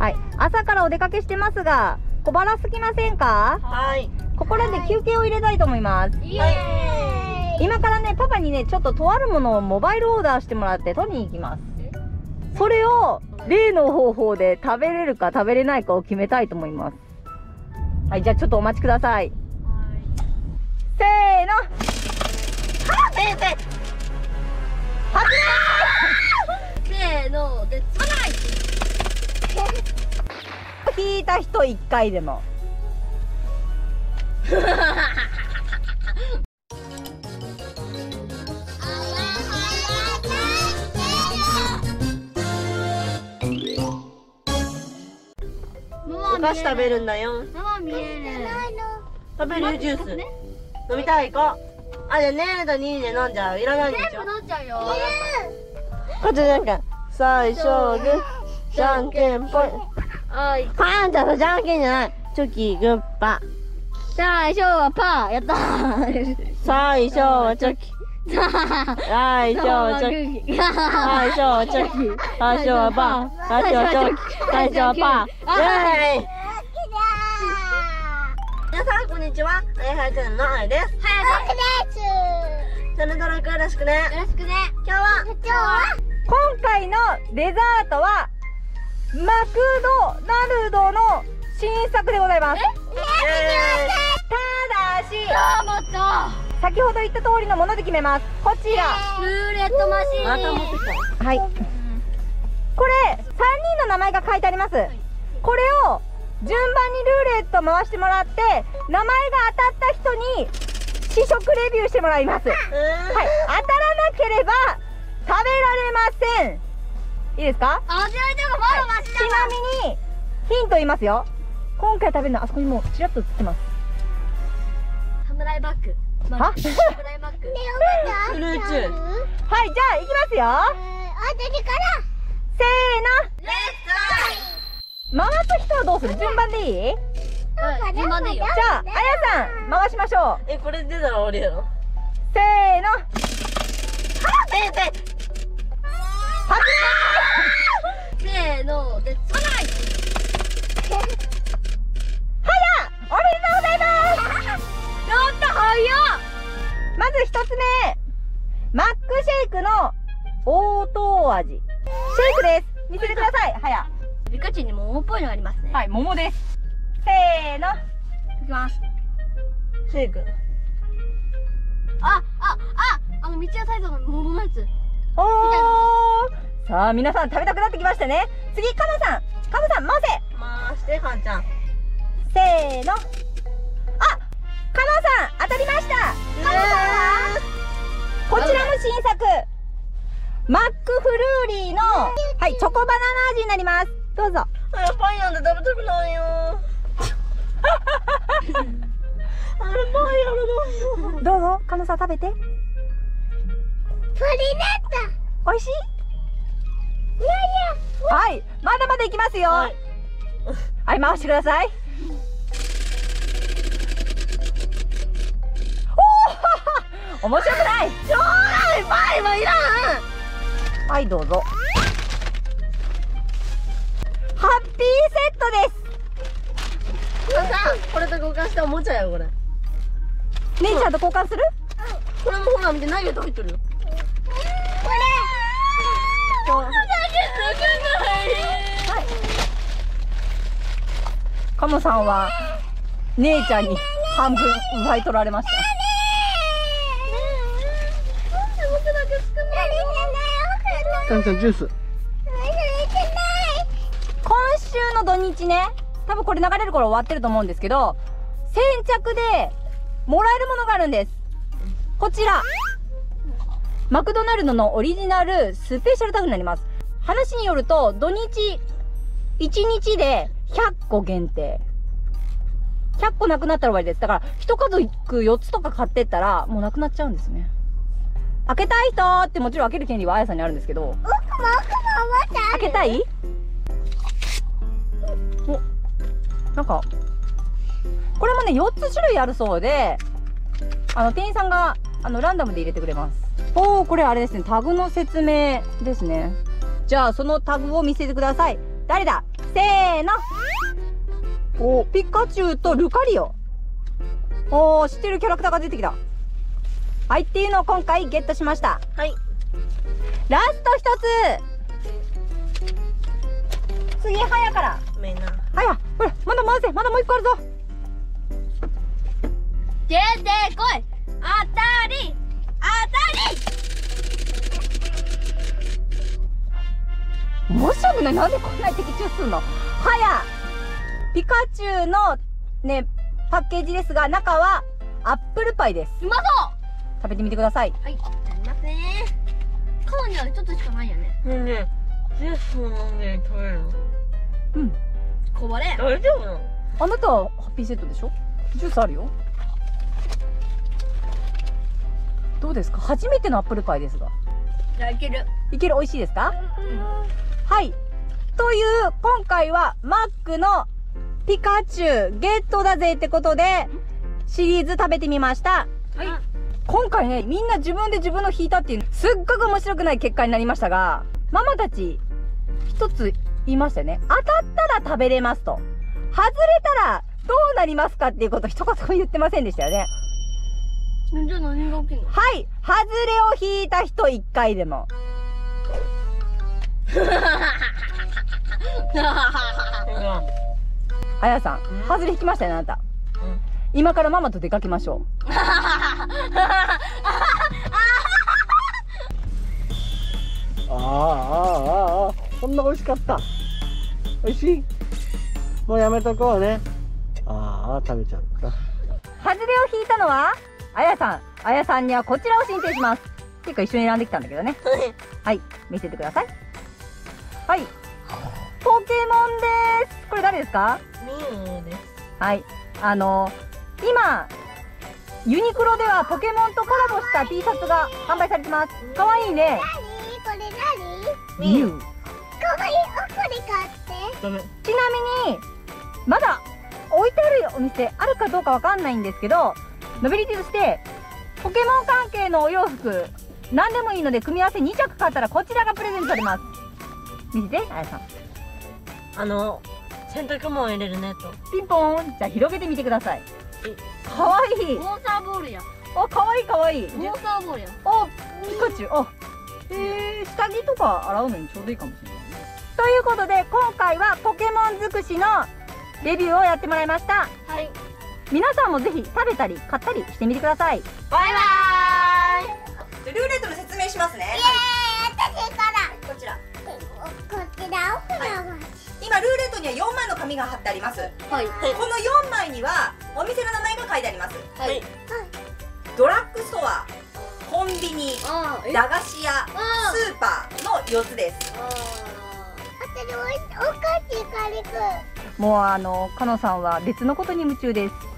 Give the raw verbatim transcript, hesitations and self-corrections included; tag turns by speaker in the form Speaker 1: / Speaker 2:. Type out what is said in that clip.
Speaker 1: はい、朝からお出かけしてますが、小腹すきませんか？
Speaker 2: はい。
Speaker 1: ここらで休憩を入れたいと思います。
Speaker 2: イエーイ。
Speaker 1: 今からね、パパにね、ちょっととあるものをモバイルオーダーしてもらって取りに行きます。それを例の方法で食べれるか食べれないかを決めたいと思います。はい、じゃあちょっとお待ちください。せーの。はっ、先生。は
Speaker 2: せーのでつかない。
Speaker 1: 引いた人一回でも。
Speaker 2: お菓子食べるんだよ。
Speaker 3: ママ見える。
Speaker 2: 食べるジュース。飲みたい子。あ、じゃあねーとにで飲んじゃう。いらないでしょ。
Speaker 3: 全部飲んじゃうよ。
Speaker 2: こっちじゃんけん。最初グー、じゃんけんぽい。
Speaker 3: はい。
Speaker 2: パンちゃんじゃんけんじゃない。チョキグッパ。
Speaker 3: 最初はパー。やったー。
Speaker 2: 最初はチョキ。最初はチョキ。最初はチョキ。最初はパー。最初はチョキ。最初はパー。イェーイ。皆さんこんにちは。あやはやチャンネルのあやです。
Speaker 3: はやです。
Speaker 2: チャンネル登録よろしくね。
Speaker 3: よろしくね。
Speaker 2: 今日は
Speaker 3: 今日は
Speaker 1: 今回のデザートはマクドナルドの新作でございます。ただし
Speaker 3: もっと
Speaker 1: 先ほど言った通りのもので決めます。こちら
Speaker 3: ルーレットマシーン。
Speaker 2: また持ってきた。
Speaker 1: はい、これさんにんの名前が書いてあります。これを順番にルーレット回してもらって名前が当たった人に試食レビューしてもらいます。はい、当たらなければ食べられません。いいですか？
Speaker 3: あ、じゃあでもまだマシ
Speaker 1: ち
Speaker 3: だわ。
Speaker 1: なみにヒント言いますよ。今回食べるのはあそこにもうちらっと映ってます。
Speaker 3: サムライバッグ。
Speaker 1: は
Speaker 3: サムライバッグ。
Speaker 2: フルーツ。
Speaker 1: はい、じゃあ行きますよ。せーの、
Speaker 2: レッ
Speaker 1: 回す人はどうする？順番でいい？
Speaker 3: はい順番でいいよ。
Speaker 1: じゃあ、あやさん回しましょう。
Speaker 2: ツ。え、これ出たら俺やろ。
Speaker 1: せーの、
Speaker 2: 先生。
Speaker 3: せーのでつかない。
Speaker 1: はや、おめでとうございます。
Speaker 3: やった早っ。
Speaker 1: まず一つ目、マックシェイクの応答味。シェイクです。見せてください、はや。
Speaker 3: ピカチュウに桃っぽいのがありますね。
Speaker 1: はい、桃です。せーの。
Speaker 3: いきます。
Speaker 2: シェイク。
Speaker 3: あ、あ、あ、あの道屋サイズの桃のやつ。
Speaker 1: おー。さあ、皆さん食べたくなってきましたね。次、カノさん。カノさん、回せ。
Speaker 2: 回して、はんちゃん。
Speaker 1: せーの。あ、カノさん、当たりました。カノさんはこちらの新作、マックフルーリーの、はい、チョコバナナ味になります。どうぞ。
Speaker 2: あ、パンなんて食べたくないよ。あれ、パンやるの。
Speaker 1: どうぞ、カノさん食べて。おいしい？はい、まだまだいきますよ。
Speaker 2: は
Speaker 1: はいい、回してください。おお、面白くない。
Speaker 2: ちょうだい、パンはいらん。
Speaker 1: はい、どうぞ。ハッピーセットです。
Speaker 2: これさ、これと交換したおもちゃやこれ。
Speaker 1: 姉ちゃんと交換する？
Speaker 2: これもほら見て、ナゲット入ってるよ。これ。
Speaker 1: カモさんは姉ちゃんに半分奪い取られました。
Speaker 2: ちゃんちゃんジュース。
Speaker 1: 今週の土日ね、多分これ流れる頃終わってると思うんですけど、先着でもらえるものがあるんです。こちらマクドナルドのオリジナルスペシャルタグになります。話によると土日いちにちでひゃっこ限定。ひゃっこなくなったら終わりです。だから一家族よっつとか買ってったらもうなくなっちゃうんですね。開けたい人ってもちろん開ける権利はあやさんにあるんですけど、開けたい？お、なんかこれもねよっつ種類あるそうで、あの店員さんがあのランダムで入れてくれます。おー、これあれですね、タグの説明ですね。じゃあそのタグを見せてください。誰だ？ せーの。お、ピカチュウとルカリオ。おー、知ってるキャラクターが出てきた。はい、っていうのを今回ゲットしました。
Speaker 2: はい。
Speaker 1: ラスト一つ。次、はやから。
Speaker 2: ごめんな。
Speaker 1: はや、ほら、まだ回せ、まだもう一個あるぞ。
Speaker 3: 出てこい。当たり当たり。
Speaker 1: 申し訳ない。なんでこんなに的中すんの。はや、ピカチュウのね、パッケージですが、中はアップルパイです。
Speaker 3: うまそう。
Speaker 1: 食べてみてください。
Speaker 3: はい、いただきますね。カナにはちょっとしかないよね。
Speaker 2: ねえねえ、ジュースも飲んで食べるの？
Speaker 1: うん。
Speaker 3: こぼれ。
Speaker 2: 大丈夫なの？
Speaker 1: あなたはハッピーセットでしょ？ジュースあるよ。どうですか？初めてのアップルパイですが。
Speaker 3: いただける。
Speaker 1: いける？美味しいですか？はい。という、今回はマックのピカチュウゲットだぜってことで、シリーズ食べてみました。
Speaker 3: はい。
Speaker 1: 今回ね、みんな自分で自分の引いたっていう、すっごく面白くない結果になりましたが、ママたち、一つ言いましたよね。当たったら食べれますと。外れたらどうなりますかっていうこと一言も言ってませんでしたよね。
Speaker 3: じゃあ何が起きんの？
Speaker 1: はい。外れを引いた人一回でも。あやさん、外れ引きましたよね、あなた。
Speaker 2: うん。
Speaker 1: 今からママと出かけましょう。
Speaker 4: ああ、ああ、ああ、こんな美味しかった。美味しい。もうやめとこうね。ああ、食べちゃった。
Speaker 1: 外れを引いたのは、あやさん。あやさんにはこちらを申請します。っていうか一緒に選んできたんだけどね。はい、見せてください。はい。ポケモンです。これ誰ですか？
Speaker 2: ミーです。
Speaker 1: はい。あのー、今、ユニクロではポケモンとコラボした T シャツが販売されてます。かわいいね。
Speaker 3: これ何？
Speaker 1: ミュウ。
Speaker 3: かわいい。あ、これ買って。
Speaker 2: ダメ。
Speaker 1: ちなみに、まだ置いてあるお店あるかどうかわかんないんですけど、ノベリティとして、ポケモン関係のお洋服、何でもいいので組み合わせに着買ったらこちらがプレゼントされます。見せて、あやさん。
Speaker 2: あの、洗濯物入れるネット。
Speaker 1: ピンポーン。じゃあ広げてみてください。かわいい。
Speaker 3: モーターボールや。
Speaker 1: あ、かわいいかわいい。
Speaker 3: モーターボールや。
Speaker 1: あ、ピカチュウ。あ、えー、下着とか洗うのにちょうどいいかもしれない。ということで、今回はポケモン尽くしのレビューをやってもらいました。
Speaker 3: はい。
Speaker 1: 皆さんもぜひ食べたり買ったりしてみてください。
Speaker 3: バイバーイ。
Speaker 1: ルーレットの説明しますね。
Speaker 3: えー、私から。
Speaker 1: こちら。
Speaker 3: こちらをフラワー。
Speaker 1: 今ルーレットにはよんまいの紙が貼ってあります。
Speaker 3: はい。
Speaker 1: このよんまいにはお店の名前が書いてあります。
Speaker 3: はい。
Speaker 1: ドラッグストア、コンビニ、
Speaker 3: あー、え。
Speaker 1: 駄菓子屋、
Speaker 3: あ
Speaker 1: スーパーのよっつです。
Speaker 3: あー。私おいお菓子借りく。
Speaker 1: もうあのかのさんは別のことに夢中です。